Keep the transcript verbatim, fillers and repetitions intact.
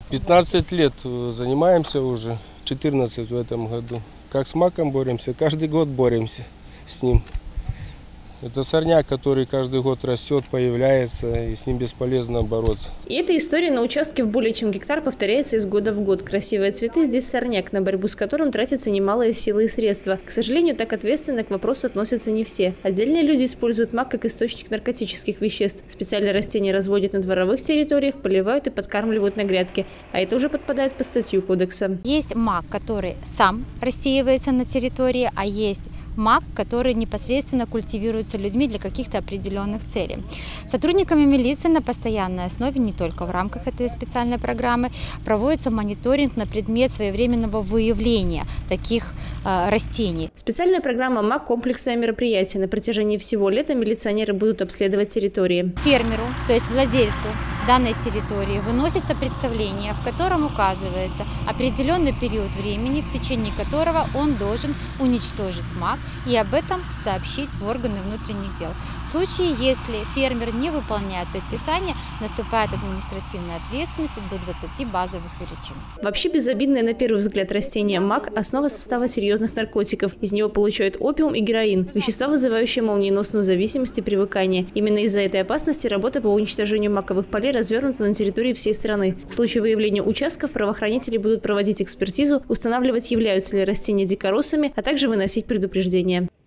пятнадцать лет занимаемся уже, четырнадцать в этом году. Как с маком боремся, каждый год боремся с ним. Это сорняк, который каждый год растет, появляется, и с ним бесполезно бороться. И эта история на участке в более чем гектар повторяется из года в год. Красивые цветы здесь сорняк, на борьбу с которым тратятся немалые силы и средства. К сожалению, так ответственно к вопросу относятся не все. Отдельные люди используют мак как источник наркотических веществ. Специальные растения разводят на дворовых территориях, поливают и подкармливают на грядке. А это уже подпадает под статью кодекса. Есть мак, который сам рассеивается на территории, а есть мак, который непосредственно культивируется людьми для каких-то определенных целей. Сотрудниками милиции на постоянной основе, не только в рамках этой специальной программы, проводится мониторинг на предмет своевременного выявления таких э, растений. Специальная программа МАК – комплексное мероприятие. На протяжении всего лета милиционеры будут обследовать территории. Фермеру, то есть владельцу данной территории, выносится представление, в котором указывается определенный период времени, в течение которого он должен уничтожить мак и об этом сообщить в органы внутренних дел. В случае, если фермер не выполняет предписание, наступает административная ответственность до двадцати базовых величин. Вообще безобидное на первый взгляд растение мак – основа состава серьезных наркотиков. Из него получают опиум и героин – вещества, вызывающие молниеносную зависимость и привыкание. Именно из-за этой опасности работа по уничтожению маковых полей развернута на территории всей страны. В случае выявления участков правоохранители будут проводить экспертизу, устанавливать, являются ли растения дикоросами, а также выносить предупреждения.